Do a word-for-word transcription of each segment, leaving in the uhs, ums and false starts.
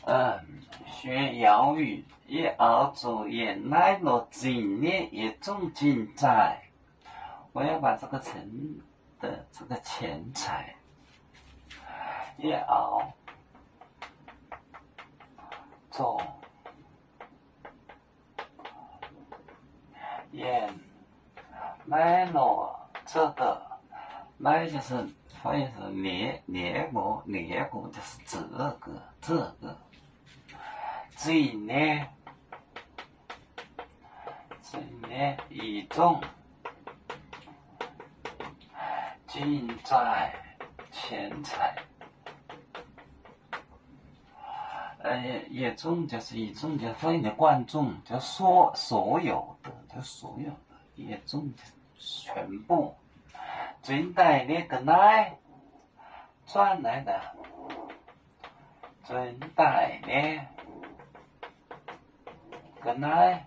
嗯，学哑语也熬着也奈落今年也种进在，我要把这个成的这个钱财也熬着也奈落这个，奈就是翻译成捏捏过捏过就是这个这个。今年，今年一种进在钱财，呃，一种就是一种就翻译的观众，就所所有的，就所有的，一种就是全部，转带那个来转来的，转带呢。个奶，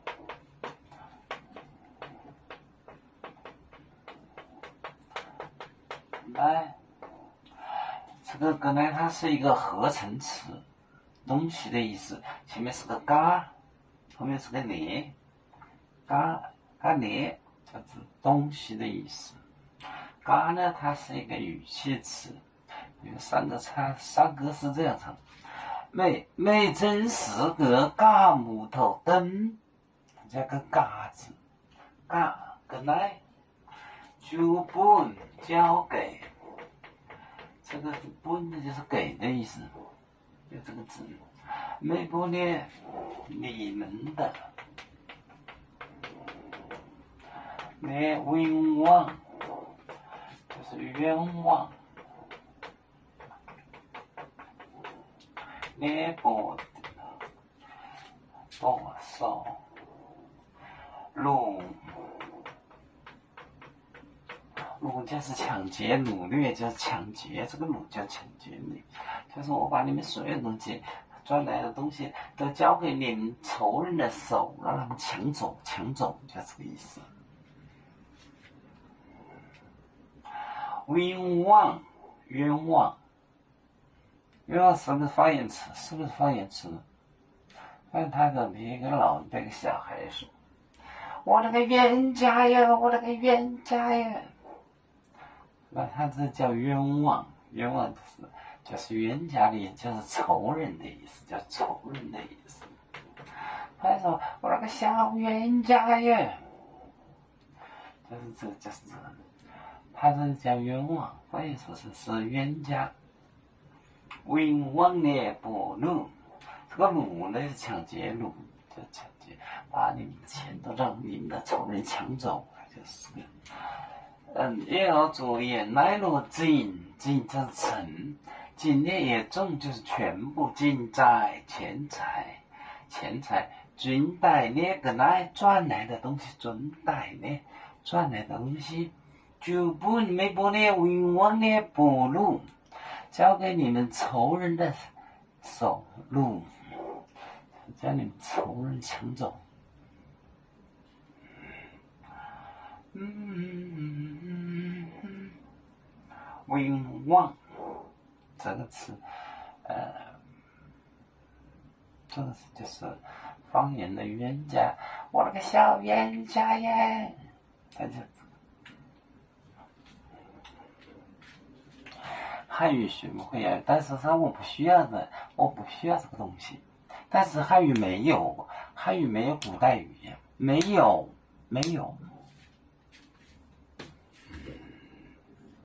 奶，这个个奶它是一个合成词，东西的意思，前面是个嘎，后面是个咧，嘎嘎咧，就是东西的意思。嘎呢，它是一个语气词，有三个唱，三个是这样唱。每每真是个嘎木头灯，这个嘎字，嘎个来，就本交给，这个本的就是给的意思，就这个字。每不呢，你们的，那冤枉，就是冤枉。那不多少掳掳就是抢劫，掳掠就是抢劫，这个掳叫抢劫你，就是我把你们所有东西赚来的东西都交给你们仇人的手，让他们抢走，抢走就这个意思。冤枉，冤枉。冤枉是不是方言词？是不是方言词？但他跟别一个老那个小孩说：“我那个冤家呀，我那个冤家呀。”那他这叫冤枉，冤枉就是就是冤家的，就是仇人的意思，叫仇人的意思。他说：“我那个小冤家呀。”就是这，就是这，他这叫冤枉，方言说是是冤家。冤枉呢不掳，这个掳呢是抢劫，掳就抢劫，把你们的钱都让你们的仇人抢走，就是个。嗯，也要做也奈落尽，尽就是成，尽呢也重就是全部尽在钱财，钱财赚带呢个来赚来的东西，赚带呢赚来的东西，就不没不呢冤枉呢不掳。交给你们仇人的手路，将你们仇人抢走。嗯，冤枉这个词，呃，这个词就是方言的冤家，我那个小冤家耶，他就。汉语学不会啊，但是说我不需要的，我不需要这个东西。但是汉语没有，汉语没有古代语言，没有，没有。